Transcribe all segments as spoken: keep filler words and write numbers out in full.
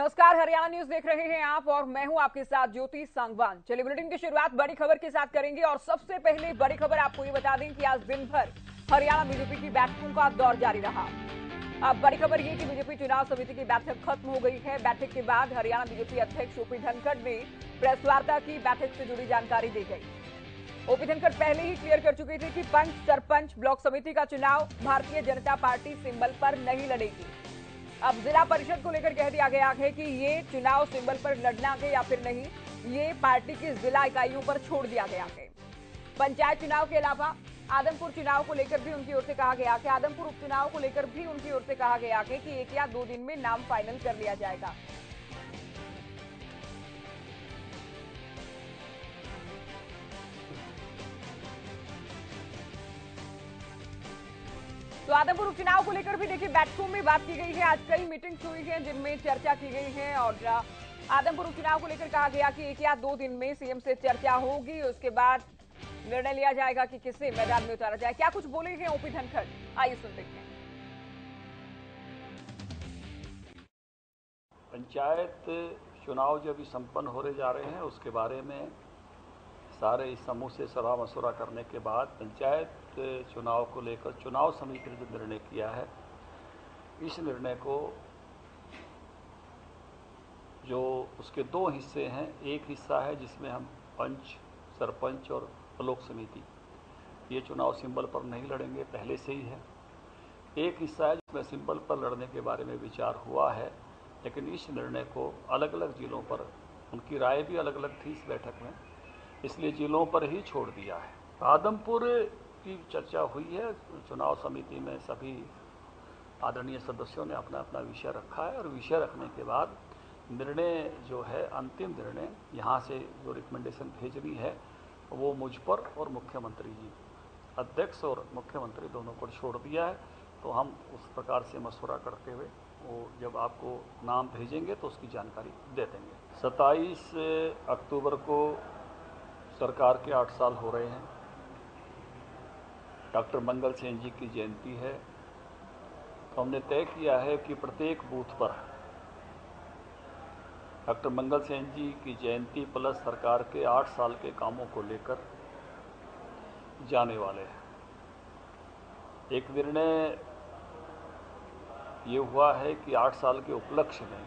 नमस्कार, हरियाणा न्यूज देख रहे हैं आप और मैं हूं आपके साथ ज्योति सांगवान। चलिए बुलेटिन की शुरुआत बड़ी खबर के साथ करेंगे और सबसे पहले बड़ी खबर आपको ये बता दें कि आज दिन भर हरियाणा बीजेपी की बैठकों का दौर जारी रहा। अब बड़ी खबर ये कि बीजेपी चुनाव समिति की बैठक खत्म हो गई है। बैठक के बाद हरियाणा बीजेपी अध्यक्ष ओपी धनखड़ ने प्रेस वार्ता की, बैठक से जुड़ी जानकारी दी गई। ओपी धनखड़ पहले ही क्लियर कर चुके थे कि पंच, सरपंच, ब्लॉक समिति का चुनाव भारतीय जनता पार्टी सिंबल पर नहीं लड़ेगी। अब जिला परिषद को लेकर कह दिया गया है कि ये चुनाव सिंबल पर लड़ना है या फिर नहीं, ये पार्टी की जिला इकाइयों पर छोड़ दिया गया है। पंचायत चुनाव के अलावा आदमपुर चुनाव को लेकर भी उनकी ओर से कहा गया कि आदमपुर उपचुनाव को लेकर भी उनकी ओर से कहा गया है कि एक या दो दिन में नाम फाइनल कर लिया जाएगा। तो आदमपुर उपचुनाव को लेकर भी देखिए बैठकों में बात की गई है। आज कई मीटिंग्स हुई हैं जिनमें चर्चा की गई है और आदमपुर उपचुनाव को लेकर कहा गया कि एक या दो दिन में सीएम से चर्चा होगी, उसके बाद निर्णय लिया जाएगा कि किसे मैदान में उतारा जाए। क्या कुछ बोले हैं ओपी धनखड़, आइए सुनते हैं। पंचायत चुनाव जो अभी संपन्न होने जा रहे हैं उसके बारे में सारे इस समूह से सलाह मशवरा करने के बाद पंचायत चुनाव को लेकर चुनाव समिति ने जो निर्णय किया है, इस निर्णय को जो उसके दो हिस्से हैं, एक हिस्सा है जिसमें हम पंच, सरपंच और ब्लॉक समिति ये चुनाव सिंबल पर नहीं लड़ेंगे, पहले से ही है। एक हिस्सा है जिसमें सिंबल पर लड़ने के बारे में विचार हुआ है, लेकिन इस निर्णय को अलग अलग जिलों पर, उनकी राय भी अलग अलग थी इस बैठक में, इसलिए जिलों पर ही छोड़ दिया है। आदमपुर की चर्चा हुई है, चुनाव समिति में सभी आदरणीय सदस्यों ने अपना अपना विषय रखा है और विषय रखने के बाद निर्णय जो है, अंतिम निर्णय यहाँ से जो रिकमेंडेशन भेजनी है वो मुझ पर और मुख्यमंत्री जी, अध्यक्ष और मुख्यमंत्री दोनों पर छोड़ दिया है। तो हम उस प्रकार से मशवरा करते हुए वो जब आपको नाम भेजेंगे तो उसकी जानकारी दे देंगे। सत्ताईस अक्टूबर को सरकार के आठ साल हो रहे हैं। डॉक्टर मंगल सेन जी की जयंती है, तो हमने तय किया है कि प्रत्येक बूथ पर डॉक्टर मंगल सेन जी की जयंती प्लस सरकार के आठ साल के कामों को लेकर जाने वाले हैं। एक निर्णय ये हुआ है कि आठ साल के उपलक्ष्य में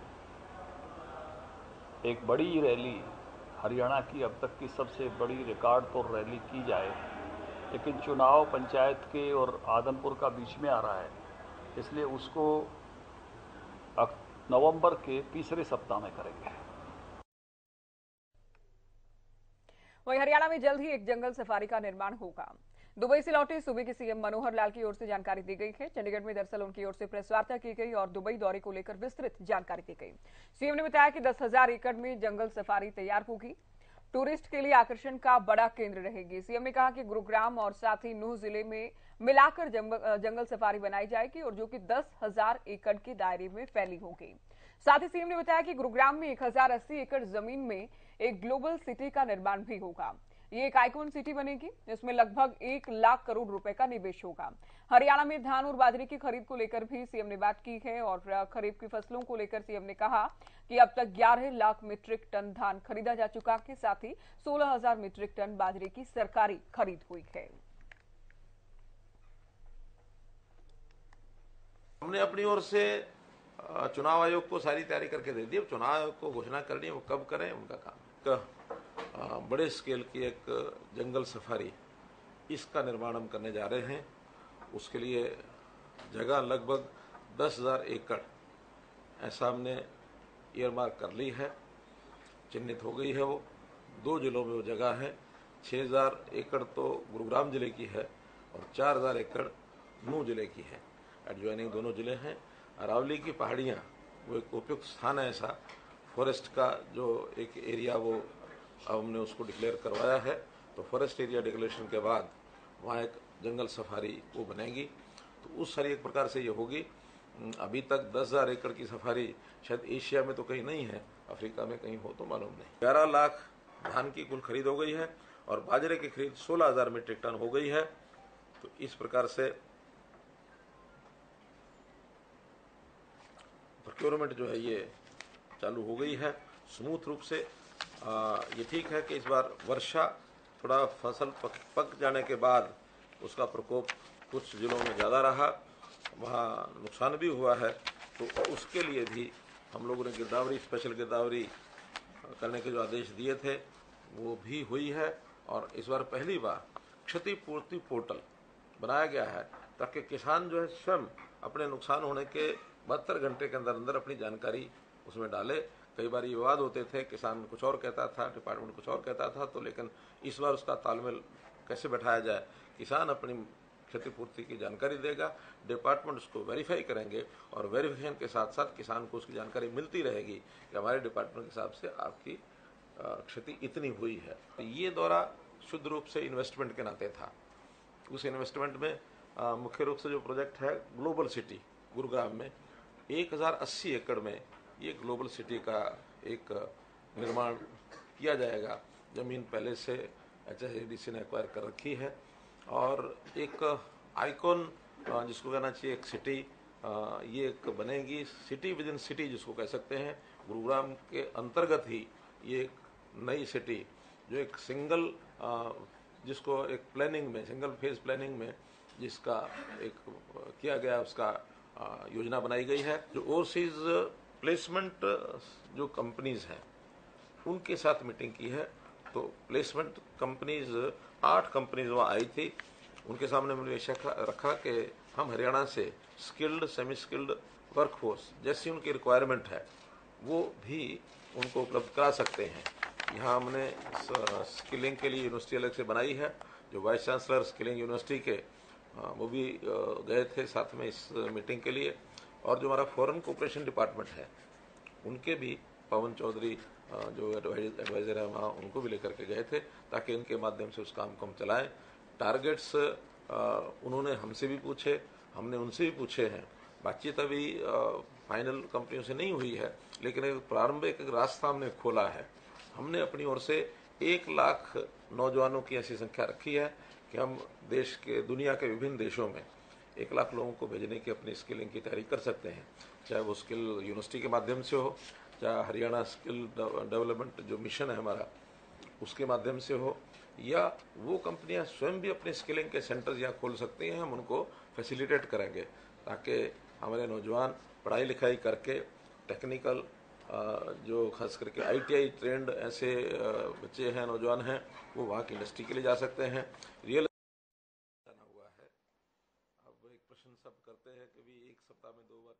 एक बड़ी रैली, हरियाणा की अब तक की सबसे बड़ी रिकॉर्ड तोड़ रैली की जाए, लेकिन चुनाव पंचायत के और आदमपुर का बीच में आ रहा है, इसलिए उसको नवंबर के तीसरे सप्ताह में करेंगे। वहीं हरियाणा में जल्द ही एक जंगल सफारी का निर्माण होगा। दुबई से लौटे सूबे के सीएम मनोहर लाल की ओर से जानकारी दी गई है। चंडीगढ़ में दरअसल उनकी ओर से प्रेस वार्ता की गई और दुबई दौरे को लेकर विस्तृत जानकारी दी गई। सीएम ने बताया कि दस हजार एकड़ में जंगल सफारी तैयार होगी, टूरिस्ट के लिए आकर्षण का बड़ा केंद्र रहेगी। सीएम ने कहा कि गुरुग्राम और साथ ही नूह जिले में मिलाकर जंगल सफारी बनाई जाएगी और जो कि दस हजार एकड़ के दायरे में फैली होगी। साथ ही सीएम ने बताया कि गुरुग्राम में एक हजार अस्सी एकड़ जमीन में एक ग्लोबल सिटी का निर्माण भी होगा। ये एक आइकॉन सिटी बनेगी, जिसमें लगभग एक लाख करोड़ रुपए का निवेश होगा। हरियाणा में धान और बाजरे की खरीद को लेकर भी सीएम ने बात की है और खरीफ की फसलों को लेकर सीएम ने कहा कि अब तक ग्यारह लाख मीट्रिक टन धान खरीदा जा चुका है, साथ ही सोलह हजार मीट्रिक टन बाजरे की सरकारी खरीद हुई है। हमने अपनी ओर से चुनाव आयोग को सारी तैयारी करके दे दी। चुनाव आयोग को घोषणा करनी है, वो कब करें उनका काम। बड़े स्केल की एक जंगल सफारी, इसका निर्माण हम करने जा रहे हैं। उसके लिए जगह लगभग दस हजार एकड़ ऐसा हमने ईयरमार्क कर ली है, चिन्हित हो गई है। वो दो जिलों में वो जगह है। छः हजार एकड़ तो गुरुग्राम जिले की है और चार हजार एकड़ नूह जिले की है। एडजॉइनिंग दोनों जिले हैं। अरावली की पहाड़ियाँ वो एक उपयुक्त स्थान है ऐसा, फॉरेस्ट का जो एक एरिया वो अब हमने उसको डिक्लेयर करवाया है। तो फॉरेस्ट एरिया डिक्लेरेशन के बाद वहाँ एक जंगल सफारी वो बनेगी। तो उस सारी एक प्रकार से ये होगी। अभी तक दस हजार एकड़ की सफारी शायद एशिया में तो कहीं नहीं है, अफ्रीका में कहीं हो तो मालूम नहीं। ग्यारह लाख धान की कुल खरीद हो गई है और बाजरे की खरीद सोलह हजार मीट्रिक टन हो गई है। तो इस प्रकार से प्रोक्योरमेंट जो है ये चालू हो गई है स्मूथ रूप से। आ, ये ठीक है कि इस बार वर्षा थोड़ा फसल पक, पक जाने के बाद उसका प्रकोप कुछ जिलों में ज़्यादा रहा, वहाँ नुकसान भी हुआ है, तो उसके लिए भी हम लोगों ने गिरदावरी स्पेशल गिरदावरी करने के जो आदेश दिए थे वो भी हुई है। और इस बार पहली बार क्षतिपूर्ति पोर्टल बनाया गया है ताकि किसान जो है स्वयं अपने नुकसान होने के बहत्तर घंटे के अंदर अंदर अपनी जानकारी उसमें डाले। कई बार ये विवाद होते थे, किसान कुछ और कहता था, डिपार्टमेंट कुछ और कहता था, तो लेकिन इस बार उसका तालमेल कैसे बैठाया जाए, किसान अपनी क्षतिपूर्ति की जानकारी देगा, डिपार्टमेंट उसको वेरीफाई करेंगे और वेरिफिकेशन के साथ साथ किसान को उसकी जानकारी मिलती रहेगी कि हमारे डिपार्टमेंट के हिसाब से आपकी क्षति इतनी हुई है। तो ये दौरा शुद्ध रूप से इन्वेस्टमेंट के नाते था। उस इन्वेस्टमेंट में आ, मुख्य रूप से जो प्रोजेक्ट है ग्लोबल सिटी गुरुग्राम में एक हज़ार अस्सी एकड़ में ये ग्लोबल सिटी का एक निर्माण किया जाएगा। जमीन पहले से H S A D C ने एक्वायर कर रखी है और एक आइकॉन जिसको कहना चाहिए एक सिटी ये एक बनेगी, सिटी विद इन सिटी जिसको कह सकते हैं। गुरुग्राम के अंतर्गत ही ये एक नई सिटी जो एक सिंगल जिसको एक प्लानिंग में सिंगल फेज प्लानिंग में जिसका एक किया गया उसका योजना बनाई गई है। जो ओवरसीज प्लेसमेंट जो कंपनीज हैं उनके साथ मीटिंग की है, तो प्लेसमेंट कंपनीज आठ कंपनीज वहाँ आई थी। उनके सामने मैंने रखा कि हम हरियाणा से स्किल्ड सेमी स्किल्ड वर्कफोर्स जैसी उनकी रिक्वायरमेंट है वो भी उनको उपलब्ध करा सकते हैं। यहाँ हमने स्किलिंग के लिए यूनिवर्सिटी अलग से बनाई है। जो वाइस चांसलर स्किलिंग यूनिवर्सिटी के वो भी गए थे साथ में इस मीटिंग के लिए, और जो हमारा फॉरेन कोऑपरेशन डिपार्टमेंट है उनके भी पवन चौधरी जो एडवाइजर है वहाँ उनको भी लेकर के गए थे ताकि इनके माध्यम से उस काम को हम चलाएं। टारगेट्स उन्होंने हमसे भी पूछे, हमने उनसे भी पूछे हैं। बातचीत अभी फाइनल कंपनियों से नहीं हुई है, लेकिन एक प्रारंभिक एक रास्ता हमने खोला है। हमने अपनी ओर से एक लाख नौजवानों की ऐसी संख्या रखी है कि हम देश के दुनिया के विभिन्न देशों में एक लाख लोगों को भेजने की अपनी स्किलिंग की तैयारी कर सकते हैं, चाहे वो स्किल यूनिवर्सिटी के माध्यम से हो, चाहे हरियाणा स्किल डेवलपमेंट जो मिशन है हमारा उसके माध्यम से हो, या वो कंपनियां स्वयं भी अपने स्किलिंग के सेंटर्स यहाँ खोल सकती हैं। हम उनको फैसिलिटेट करेंगे ताकि हमारे नौजवान पढ़ाई लिखाई करके टेक्निकल जो खास करके आई टी आई ट्रेंड ऐसे बच्चे हैं, नौजवान हैं, वो वहाँ की इंडस्ट्री के लिए जा सकते हैं। रियल हुआ है। अब एक प्रश्न सब करते हैं कि भी एक सप्ताह में दो बार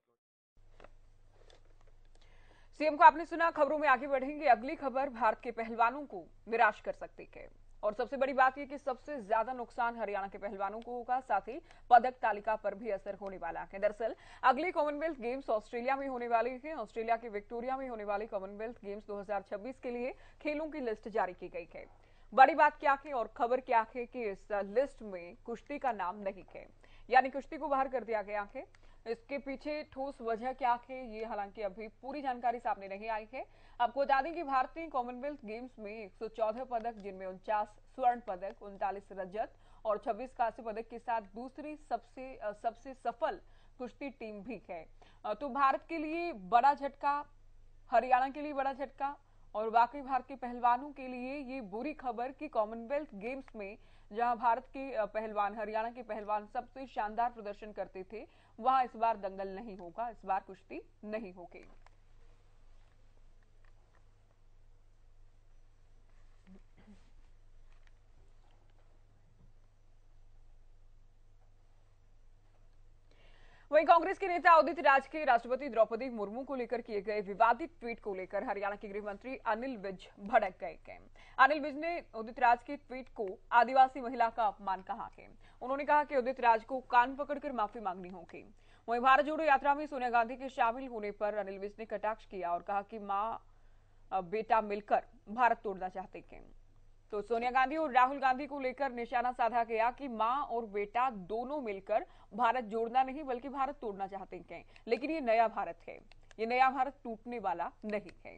सीएम को आपने सुना। खबरों में आगे बढ़ेंगे। अगली खबर भारत के पहलवानों को निराश कर सकती है और सबसे बड़ी बात यह कि सबसे ज्यादा नुकसान हरियाणा के पहलवानों को होगा, साथ ही पदक तालिका पर भी असर होने वाला है। दरअसल अगले कॉमनवेल्थ गेम्स ऑस्ट्रेलिया में होने वाले हैं। ऑस्ट्रेलिया के विक्टोरिया में होने वाले कॉमनवेल्थ गेम्स दो हज़ार छब्बीस के लिए खेलों की लिस्ट जारी की गई है। बड़ी बात क्या है और खबर क्या है कि इस लिस्ट में कुश्ती का नाम नहीं है, यानी कुश्ती को बाहर कर दिया गया है। इसके पीछे ठोस वजह क्या है ये हालांकि अभी पूरी जानकारी सामने नहीं आई है। आपको बता दें कि भारतीय कॉमनवेल्थ गेम्स में एक सौ चौदह पदक, जिनमें उनचास स्वर्ण पदक, उनतालीस रजत और छब्बीस कांस्य पदक के साथ दूसरी सबसे सबसे सफल कुश्ती टीम भी है। तो भारत के लिए बड़ा झटका, हरियाणा के लिए बड़ा झटका और वाकई भारत के पहलवानों के लिए ये बुरी खबर कि कॉमनवेल्थ गेम्स में जहां भारत के पहलवान, हरियाणा के पहलवान सबसे शानदार प्रदर्शन करते थे, वहां इस बार दंगल नहीं होगा, इस बार कुश्ती नहीं होगी। वहीं कांग्रेस के नेता उदित राज के राष्ट्रपति द्रौपदी मुर्मू को लेकर किए गए विवादित ट्वीट को लेकर हरियाणा के गृह मंत्री अनिल विज भड़क गए हैं। अनिल विज ने उदित राज के ट्वीट को आदिवासी महिला का अपमान कहा है। उन्होंने कहा कि उदित राज को कान पकड़कर माफी मांगनी होगी। वहीं भारत जोड़ो यात्रा में सोनिया गांधी के शामिल होने पर अनिल विज ने कटाक्ष किया और कहा कि मां बेटा मिलकर भारत तोड़ना चाहते हैं। तो सोनिया गांधी और राहुल गांधी को लेकर निशाना साधा गया कि मां और बेटा दोनों मिलकर भारत जोड़ना नहीं बल्कि भारत तोड़ना चाहते हैं। लेकिन ये नया भारत है, ये नया भारत टूटने वाला नहीं है।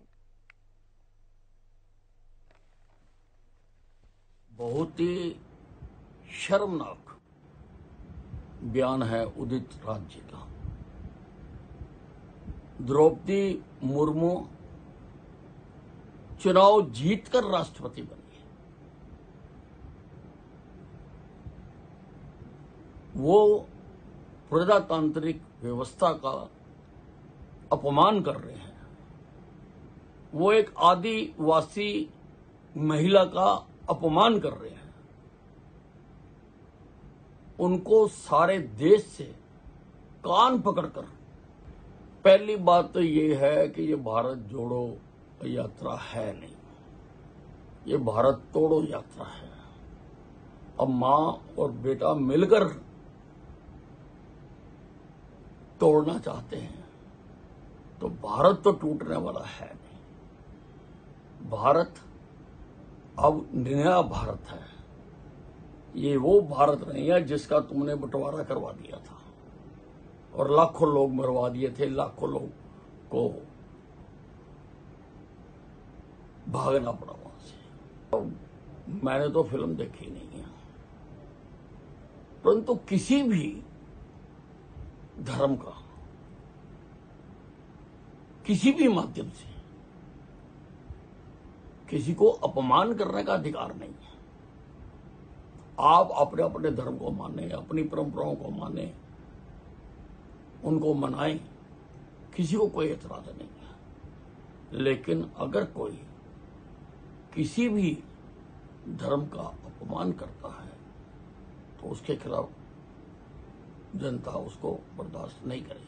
बहुत ही शर्मनाक बयान है उदित राज जी का। द्रौपदी मुर्मू चुनाव जीतकर राष्ट्रपति बनी है, वो प्रजातांत्रिक व्यवस्था का अपमान कर रहे हैं। वो एक आदिवासी महिला का अपमान कर रहे हैं। उनको सारे देश से कान पकड़कर, पहली बात तो ये है कि ये भारत जोड़ो यात्रा है नहीं, ये भारत तोड़ो यात्रा है। अब मां और बेटा मिलकर तोड़ना चाहते हैं तो भारत तो टूटने वाला है नहीं। भारत अब नया भारत है, ये वो भारत नहीं है जिसका तुमने बंटवारा करवा दिया था और लाखों लोग मरवा दिए थे, लाखों लोग को भागना पड़ा वहां से। तो मैंने तो फिल्म देखी नहीं है, परंतु किसी भी धर्म का किसी भी माध्यम से किसी को अपमान करने का अधिकार नहीं है। आप अपने अपने धर्म को माने, अपनी परंपराओं को माने, उनको मनाएं, किसी को कोई एतराज नहीं है। लेकिन अगर कोई किसी भी धर्म का अपमान करता है तो उसके खिलाफ जनता उसको बर्दाश्त नहीं करेगी।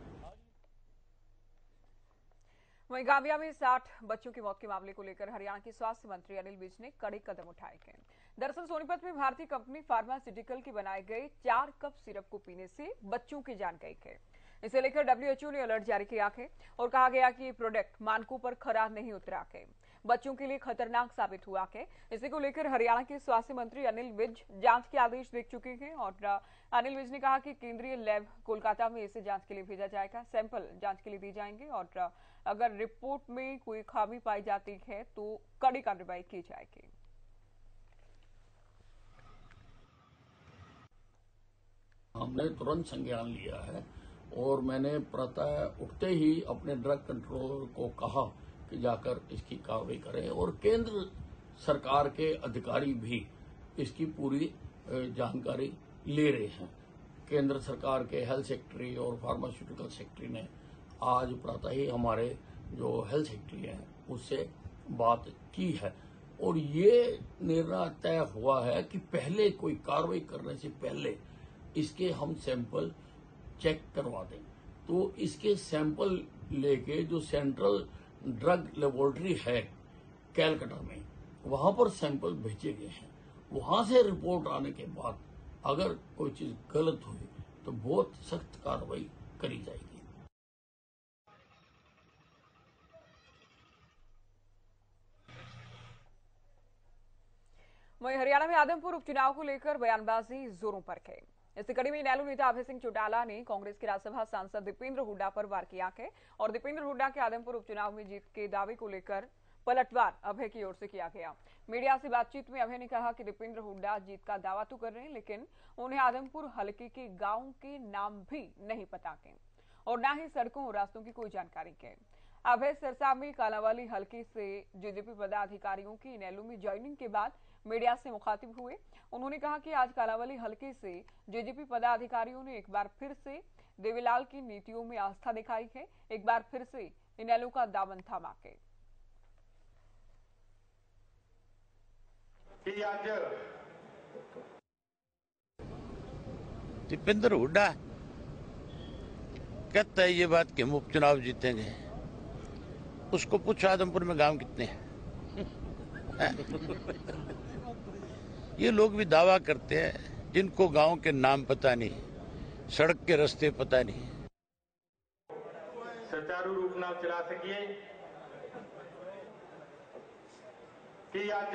वहीं गाविया में साठ बच्चों की मौत के मामले को लेकर हरियाणा के स्वास्थ्य मंत्री अनिल विज ने कड़े कदम उठाए हैं। दरअसल सोनीपत में भारतीय कंपनी फार्मास्यूटिकल की बनाए गए चार कप सिरप को पीने से बच्चों की जान गई है। इसे लेकर डब्ल्यूएचओ ने अलर्ट जारी किया है और कहा गया कि ये प्रोडक्ट मानकों पर खरा नहीं उतरा है, बच्चों के लिए खतरनाक साबित हुआ है। इसी को लेकर हरियाणा के स्वास्थ्य मंत्री अनिल विज जांच के आदेश दे चुके हैं और अनिल विज ने कहा कि केंद्रीय लैब कोलकाता में इसे जांच के लिए भेजा जाएगा, सैंपल जांच के लिए दी जाएंगे और अगर रिपोर्ट में कोई खामी पाई जाती है तो कड़ी कार्रवाई की जाएगी। हमने तुरंत संज्ञान लिया है और मैंने प्रातः उठते ही अपने ड्रग कंट्रोलर को कहा कि जाकर इसकी कार्रवाई करें और केंद्र सरकार के अधिकारी भी इसकी पूरी जानकारी ले रहे हैं। केंद्र सरकार के हेल्थ सेक्रेटरी और फार्मास्यूटिकल सेक्रेटरी ने आज प्रातः ही हमारे जो हेल्थ सेक्रेटरी हैं उससे बात की है और ये निर्णय तय हुआ है कि पहले कोई कार्रवाई करने से पहले इसके हम सैंपल चेक करवा दें। तो इसके सैंपल लेके जो सेंट्रल ड्रग लेबोरेटरी है कैलकाटा में, वहां पर सैंपल भेजे गए हैं। वहां से रिपोर्ट आने के बाद अगर कोई चीज गलत हुई तो बहुत सख्त कार्रवाई करी जाएगी। वहीं हरियाणा में आदमपुर उपचुनाव को लेकर बयानबाजी जोरों पर है। इसी कड़ी में इनेलो नेता अभय सिंह चौटाला ने कांग्रेस के राज्यसभा सांसद दीपेंद्र हुड्डा पर वार किया है और दीपेंद्र हुड्डा के आदमपुर उपचुनाव में जीत के दावे को लेकर पलटवार अभय की ओर से किया गया। मीडिया से बातचीत में अभय ने कहा कि दीपेंद्र हुड्डा जीत का दावा तो कर रहे हैं लेकिन उन्हें आदमपुर हलके के गांव के नाम भी नहीं पता है और न ही सड़कों और रास्तों की कोई जानकारी है। अभय सिरसा में कालांवाली हलके से जेजेपी पदाधिकारियों की इनेलो में ज्वाइनिंग के बाद मीडिया से मुखातिब हुए। उन्होंने कहा कि आज कालांवाली हलके से जेजेपी पदाधिकारियों ने एक बार फिर से देवीलाल की नीतियों में आस्था दिखाई है, एक बार फिर से इनेलो का दामन थामा है। दीपेंद्र हुड्डा कहता है ये बात कि हम उपचुनाव जीतेंगे। उसको पूछो आदमपुर में गांव कितने हैं। ये लोग भी दावा करते हैं जिनको गांव के नाम पता नहीं, सड़क के रास्ते पता नहीं। सुचारू रूप नाल चला सकिए कि आज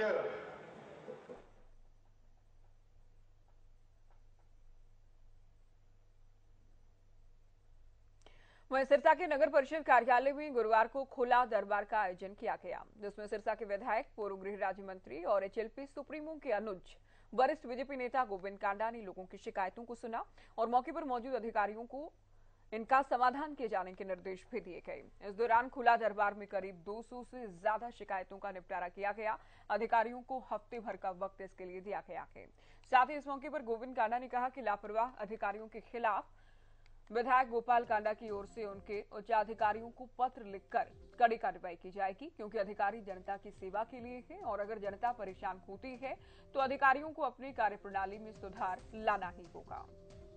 वहीं सिरसा के नगर परिषद कार्यालय में गुरुवार को खुला दरबार का आयोजन किया गया, जिसमें सिरसा के विधायक, पूर्व गृह राज्य मंत्री और एचएलपी सुप्रीमो के अनुज, वरिष्ठ बीजेपी नेता गोविंद कांडा ने लोगों की शिकायतों को सुना और मौके पर मौजूद अधिकारियों को इनका समाधान किए जाने के निर्देश भी दिए गए। इस दौरान खुला दरबार में करीब दो सौ से ज्यादा शिकायतों का निपटारा किया गया। अधिकारियों को हफ्ते भर का वक्त इसके लिए दिया गया है। साथ ही इस मौके पर गोविंद कांडा ने कहा कि लापरवाह अधिकारियों के खिलाफ विधायक गोपाल कांडा की ओर से उनके उच्चाधिकारियों को पत्र लिखकर कड़ी कार्रवाई की जाएगी, क्योंकि अधिकारी जनता की सेवा के लिए है और अगर जनता परेशान होती है तो अधिकारियों को अपनी कार्यप्रणाली में सुधार लाना ही होगा।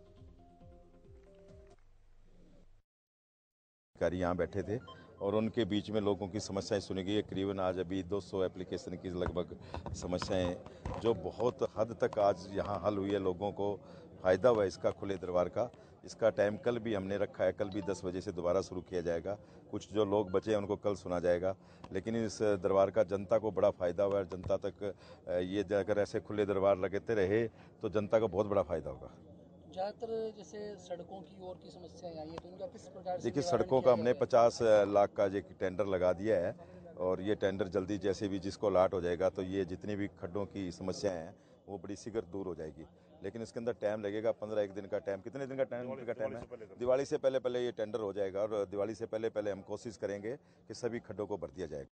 अधिकारी यहाँ बैठे थे और उनके बीच में लोगों की समस्याएं सुनी गई। करीबन आज अभी दो सौ एप्लीकेशन की लगभग समस्याएं जो बहुत हद तक आज यहाँ हल हुई है। लोगों को फायदा हुआ इसका खुले दरबार का। इसका टाइम कल भी हमने रखा है, कल भी दस बजे से दोबारा शुरू किया जाएगा। कुछ जो लोग बचे हैं उनको कल सुना जाएगा, लेकिन इस दरबार का जनता को बड़ा फायदा हुआ है। जनता तक ये अगर ऐसे खुले दरबार लगते रहे तो जनता को बहुत बड़ा फायदा होगा। ज्यादातर जैसे सड़कों की ओर की समस्याएं आई है तो उनका किस प्रकार से देखिए, सड़कों का हमने पचास लाख का एक टेंडर लगा दिया है और ये टेंडर जल्दी जैसे भी जिसको लाट हो जाएगा तो ये जितनी भी खड्डों की समस्याएं हैं वो बड़ी शीघ्र दूर हो जाएगी। लेकिन इसके अंदर टाइम लगेगा, पंद्रह एक दिन का टाइम। कितने दिन का टाइम का टाइम है? दिवाली से पहले पहले ये टेंडर हो जाएगा और दिवाली से पहले पहले हम कोशिश करेंगे कि सभी खड्डों को भर दिया जाएगा।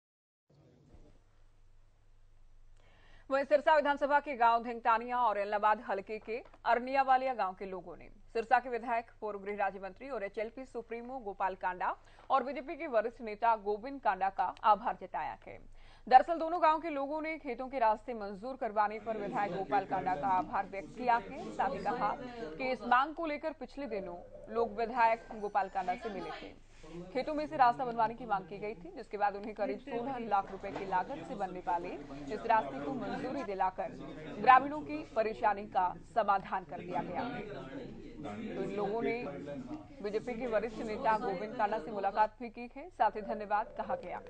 वहीं सिरसा विधानसभा के गांव धिंगतानिया और इलाहाबाद हलके के अरनियावालिया गांव के लोगों ने सिरसा के विधायक, पूर्व गृह राज्य मंत्री और एचएलपी सुप्रीमो गोपाल कांडा और बीजेपी के वरिष्ठ नेता गोविंद कांडा का आभार जताया है। दरअसल दोनों गांव के लोगों ने खेतों के रास्ते मंजूर करवाने पर विधायक गोपाल कांडा का आभार व्यक्त किया है। साथ ही कहा कि इस मांग को लेकर पिछले दिनों लोग विधायक गोपाल कांडा से मिले थे। खेतों में से रास्ता बनवाने की मांग की गई थी, जिसके बाद उन्हें करीब सोलह लाख रुपए की लागत से बनने वाले इस रास्ते को मंजूरी दिलाकर ग्रामीणों की परेशानी का समाधान कर दिया गया। तो इन लोगों ने बीजेपी के वरिष्ठ नेता गोविंद कांडा से मुलाकात भी की है। साथ ही धन्यवाद कहा गया।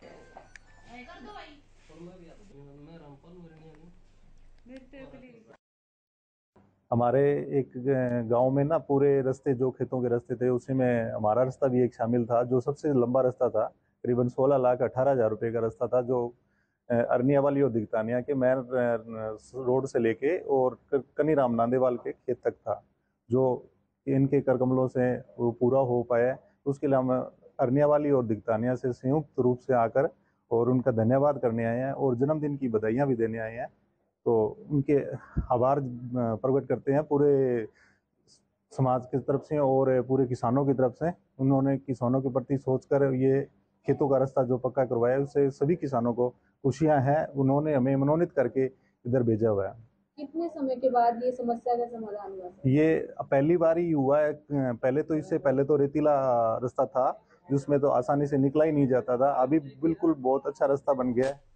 हमारे एक गांव में ना पूरे रास्ते जो खेतों के रास्ते थे उसी में हमारा रास्ता भी एक शामिल था, जो सबसे लंबा रास्ता था। करीबन सोलह लाख अठारह हजार रुपये का रास्ता था, जो अरनियावाली और धिंगतानिया के मेन रोड से लेके और कनीराम नांदेवाल के खेत तक था, जो इनके कर कमलों से वो पूरा हो पाया। उसके लिए हम अरनियावाली और धिंगतानिया से संयुक्त रूप से आकर और उनका धन्यवाद करने आए हैं और जन्मदिन की बधाइयाँ भी देने आए हैं। तो उनके आभार प्रकट करते हैं पूरे समाज की तरफ से और पूरे किसानों की तरफ से। उन्होंने किसानों के प्रति सोचकर ये खेतों का रास्ता जो पक्का करवाया, उससे सभी किसानों को खुशियां हैं। उन्होंने हमें मनोनीत करके इधर भेजा हुआ है। कितने समय के बाद ये समस्या का समाधान हुआ? ये पहली बार ही हुआ है। पहले तो इससे पहले तो रेतीला रास्ता था जिसमें तो आसानी से निकला ही नहीं जाता था। अभी बिल्कुल बहुत अच्छा रास्ता बन गया है।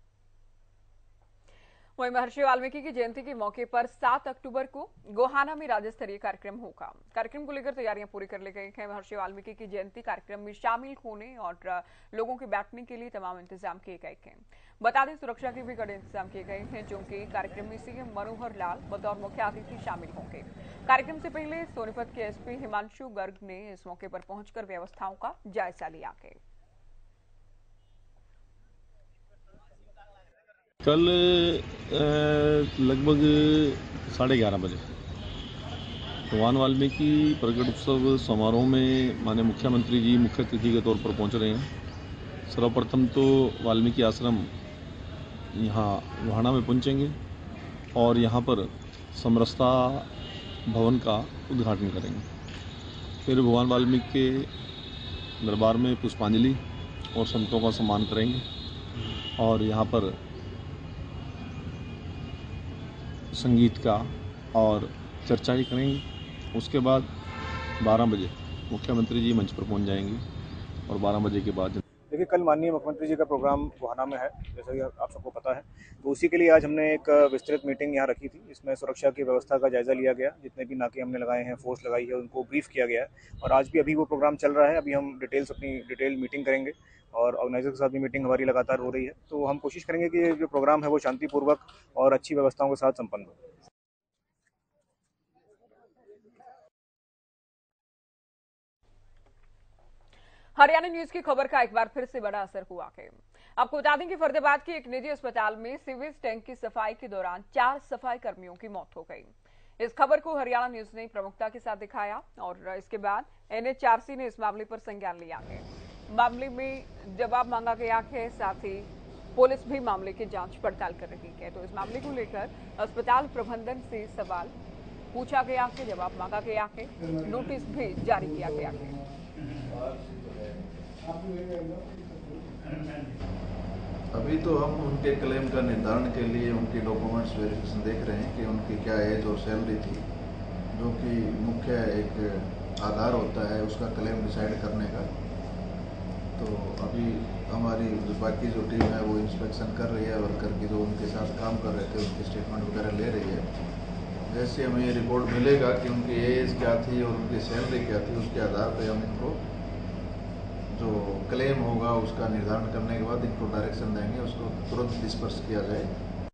वहीं महर्षि वाल्मीकि की जयंती के मौके पर सात अक्टूबर को गोहाना में राज्य स्तरीय कार्यक्रम होगा। कार्यक्रम को लेकर तैयारियां पूरी कर ली गई हैं। महर्षि वाल्मीकि की जयंती कार्यक्रम में शामिल होने और लोगों के बैठने के लिए तमाम इंतजाम किए गए हैं। बता दें, सुरक्षा के भी कड़े इंतजाम किए गए हैं, क्योंकि कार्यक्रम में सीएम मनोहर लाल बतौर मुख्य अतिथि शामिल होंगे। कार्यक्रम से पहले सोनीपत के एसपी हिमांशु गर्ग ने इस मौके पर पहुंचकर व्यवस्थाओं का जायजा लिया है। कल लगभग साढ़े ग्यारह बजे भगवान वाल्मीकि प्रकट उत्सव समारोह में माननीय मुख्यमंत्री जी मुख्य अतिथि के तौर पर पहुंच रहे हैं। सर्वप्रथम तो वाल्मीकि आश्रम यहाँ गोहाना में पहुंचेंगे और यहाँ पर समरसता भवन का उद्घाटन करेंगे। फिर भगवान वाल्मीकि के दरबार में पुष्पांजलि और संतों का सम्मान करेंगे और यहाँ पर संगीत का और चर्चा ही करेंगे। उसके बाद बारह बजे मुख्यमंत्री जी मंच पर पहुंच जाएंगे और बारह बजे के बाद देखिए, कल माननीय मुख्यमंत्री जी का प्रोग्राम गोहाना में है, जैसा कि आप सबको पता है। तो उसी के लिए आज हमने एक विस्तृत मीटिंग यहाँ रखी थी। इसमें सुरक्षा की व्यवस्था का जायजा लिया गया। जितने भी नाके हमने लगाए हैं, फोर्स लगाई है, उनको ब्रीफ किया गया है। और आज भी अभी वो प्रोग्राम चल रहा है। अभी हम डिटेल्स अपनी डिटेल मीटिंग करेंगे और ऑर्गेनाइजर के साथ भी मीटिंग हमारी लगातार हो रही है। तो हम कोशिश करेंगे कि जो प्रोग्राम है वो शांतिपूर्वक और अच्छी व्यवस्थाओं के साथ संपन्न हो। हरियाणा न्यूज की खबर का एक बार फिर से बड़ा असर हुआ है। आपको बता दें कि फरीदाबाद के एक निजी अस्पताल में सीवेज टैंक की सफाई के दौरान चार सफाई कर्मियों की मौत हो गई। इस खबर को हरियाणा न्यूज ने प्रमुखता के साथ दिखाया और इसके बाद एनएचआरसी ने इस मामले पर संज्ञान लिया है। मामले में जवाब मांगा गया है, साथ ही पुलिस भी मामले की जांच पड़ताल कर रही है। तो इस मामले को लेकर अस्पताल प्रबंधन से सवाल पूछा गया है, जवाब मांगा गया है, नोटिस भी जारी किया गया है। अभी तो हम उनके क्लेम का निर्धारण के लिए उनकी डॉक्यूमेंट्स वेरिफिकेशन देख रहे हैं कि उनकी क्या एज और सैलरी थी, जो कि मुख्य एक आधार होता है उसका क्लेम डिसाइड करने का। तो अभी हमारी जो बाकी जो टीम है वो इंस्पेक्शन कर रही है, वर्कर की जो उनके साथ काम कर रहे थे उनके स्टेटमेंट वगैरह ले रही है। जैसे हमें ये रिपोर्ट मिलेगा कि उनकी एज क्या थी और उनकी सैलरी क्या थी, उसके आधार पर हम इनको जो क्लेम होगा उसका निर्धारण करने के बाद इनको डायरेक्शन देंगे, उसको तुरंत डिस्पर्स किया जाए।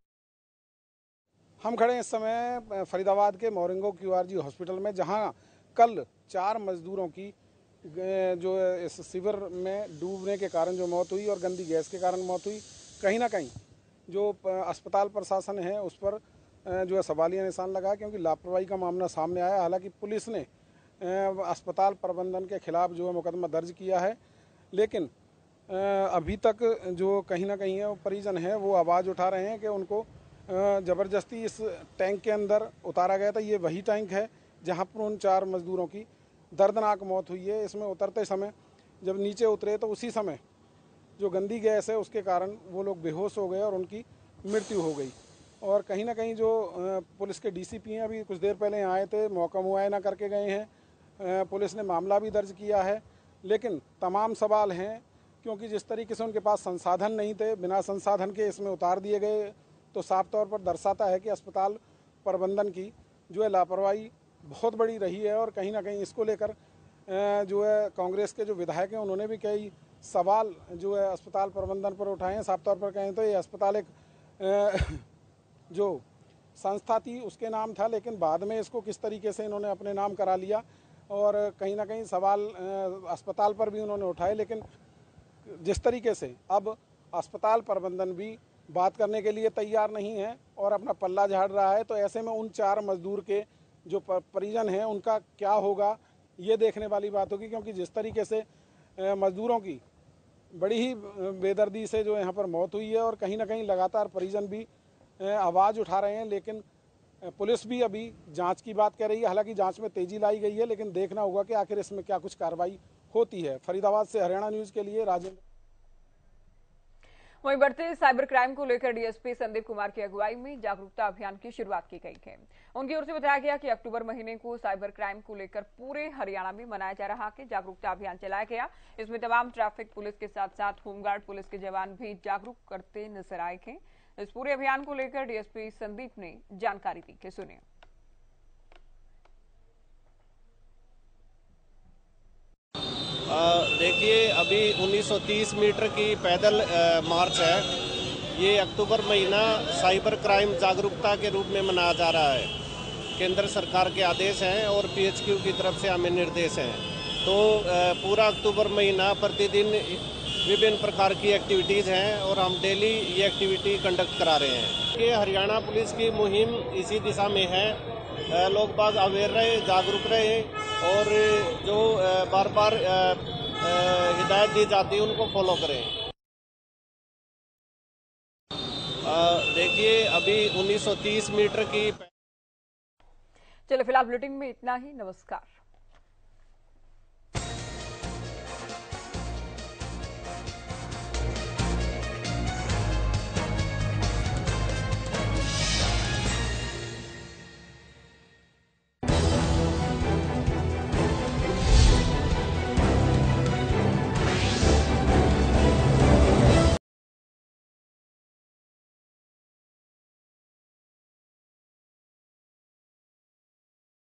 हम खड़े हैं इस समय फरीदाबाद के मोरिंगो क्यूआरजी हॉस्पिटल में, जहां कल चार मजदूरों की जो इस सीवर में डूबने के कारण जो मौत हुई और गंदी गैस के कारण मौत हुई। कहीं ना कहीं जो अस्पताल प्रशासन है उस पर जो है सवालिया निशान लगा, क्योंकि लापरवाही का मामला सामने आया। हालांकि पुलिस ने अस्पताल प्रबंधन के खिलाफ जो है मुकदमा दर्ज किया है, लेकिन अभी तक जो कहीं ना कहीं है वो परिजन है वो आवाज़ उठा रहे हैं कि उनको ज़बरदस्ती इस टैंक के अंदर उतारा गया था। ये वही टैंक है जहां पर उन चार मजदूरों की दर्दनाक मौत हुई है। इसमें उतरते समय जब नीचे उतरे तो उसी समय जो गंदी गैस है उसके कारण वो लोग बेहोश हो गए और उनकी मृत्यु हो गई। और कहीं ना कहीं जो पुलिस के डीसीपी हैं अभी कुछ देर पहले यहाँ आए थे, मौका मुआयना करके गए हैं। पुलिस ने मामला भी दर्ज किया है, लेकिन तमाम सवाल हैं, क्योंकि जिस तरीके से उनके पास संसाधन नहीं थे, बिना संसाधन के इसमें उतार दिए गए, तो साफ तौर पर दर्शाता है कि अस्पताल प्रबंधन की जो है लापरवाही बहुत बड़ी रही है। और कहीं ना कहीं इसको लेकर जो है कांग्रेस के जो विधायक हैं उन्होंने भी कई सवाल जो है अस्पताल प्रबंधन पर उठाए हैं। साफ तौर पर कहें तो ये अस्पताल एक जो संस्था थी उसके नाम था, लेकिन बाद में इसको किस तरीके से इन्होंने अपने नाम करा लिया और कहीं ना कहीं सवाल अस्पताल पर भी उन्होंने उठाए। लेकिन जिस तरीके से अब अस्पताल प्रबंधन भी बात करने के लिए तैयार नहीं है और अपना पल्ला झाड़ रहा है, तो ऐसे में उन चार मजदूर के जो परिजन हैं उनका क्या होगा ये देखने वाली बात होगी। क्योंकि जिस तरीके से मजदूरों की बड़ी ही बेदर्दी से जो यहाँ पर मौत हुई है और कहीं ना कहीं लगातार परिजन भी आवाज़ उठा रहे हैं, लेकिन पुलिस भी अभी जांच की बात कर रही है। हालांकि जांच में तेजी लाई गई है, लेकिन देखना होगा कि आखिर इसमें क्या कुछ कार्रवाई होती है। फरीदाबाद से हरियाणा न्यूज के लिए राजेंद्र। वहीं बढ़ते साइबर क्राइम को लेकर डीएसपी संदीप कुमार की अगुवाई में जागरूकता अभियान की शुरुआत की गई है। उनकी ओर से बताया गया कि अक्टूबर महीने को साइबर क्राइम को लेकर पूरे हरियाणा में मनाया जा रहा है। जागरूकता अभियान चलाया गया, इसमें तमाम ट्रैफिक पुलिस के साथ साथ होमगार्ड पुलिस के जवान भी जागरूक करते नजर आए हैं। इस पूरे अभियान को लेकर डीएसपी संदीप ने जानकारी दी कि सुनिए। देखिए, अभी उन्नीस सौ तीस मीटर की पैदल आ, मार्च है। ये अक्टूबर महीना साइबर क्राइम जागरूकता के रूप में मनाया जा रहा है। केंद्र सरकार के आदेश हैं और पीएचक्यू की तरफ से हमें निर्देश हैं। तो आ, पूरा अक्टूबर महीना प्रतिदिन विभिन्न प्रकार की एक्टिविटीज़ हैं और हम डेली ये एक्टिविटी कंडक्ट करा रहे हैं। ये हरियाणा पुलिस की मुहिम इसी दिशा में है। लोग बाग अवेयर रहे, जागरूक रहे और जो बार बार हिदायत दी जाती है उनको फॉलो करें। देखिए, अभी उन्नीस सौ तीस मीटर की। चलिए फिलहाल बुलेटिन में इतना ही। नमस्कार।